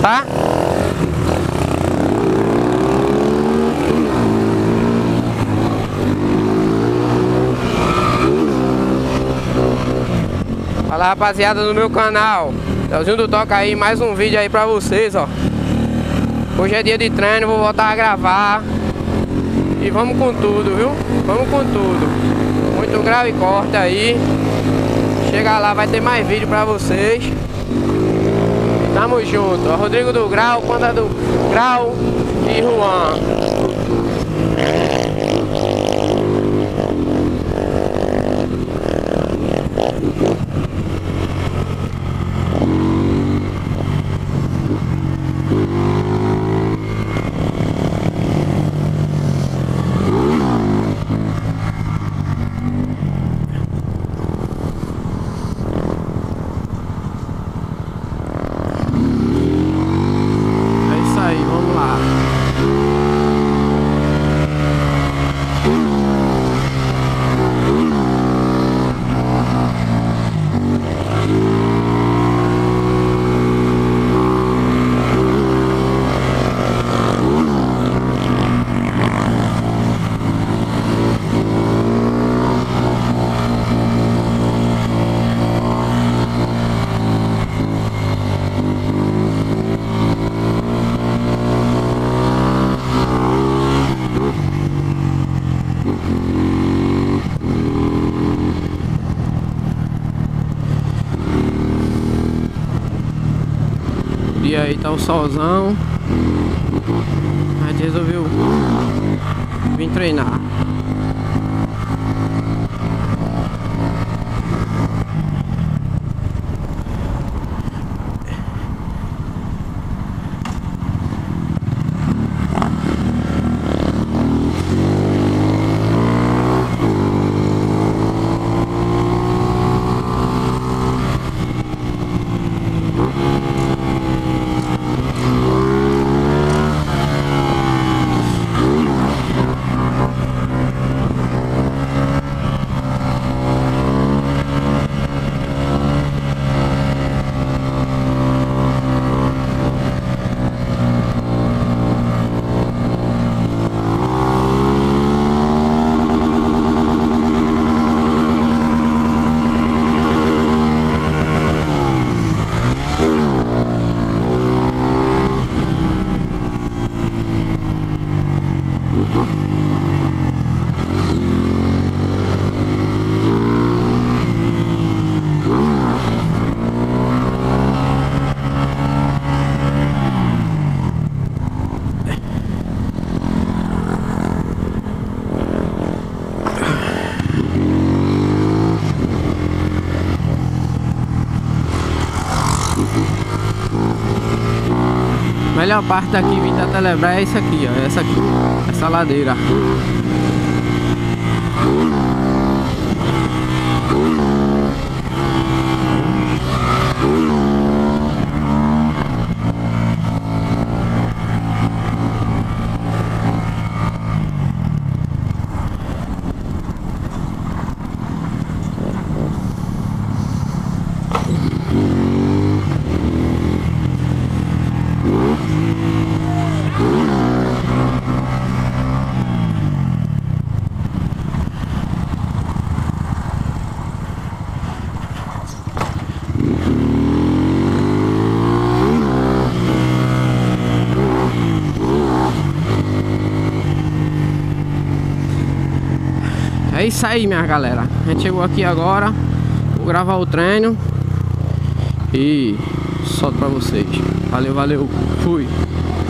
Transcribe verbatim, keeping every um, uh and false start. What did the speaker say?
tá? Fala, rapaziada do meu canal, Leozinho do Toca aí, mais um vídeo aí pra vocês, ó. Hoje é dia de treino, vou voltar a gravar. E vamos com tudo, viu? Vamos com tudo. Muito grau e corte aí. Chega lá, vai ter mais vídeo pra vocês. Tamo junto, ó, Rodrigo do Grau, Panda do Grau e Juan. E aí tá o solzão. A gente resolveu vir treinar. A melhor parte daqui vindo da Telebrás é isso aqui, ó, essa aqui, essa ladeira. É isso aí, minha galera. A gente chegou aqui agora. Vou gravar o treino e solto pra vocês. Valeu, valeu. Fui.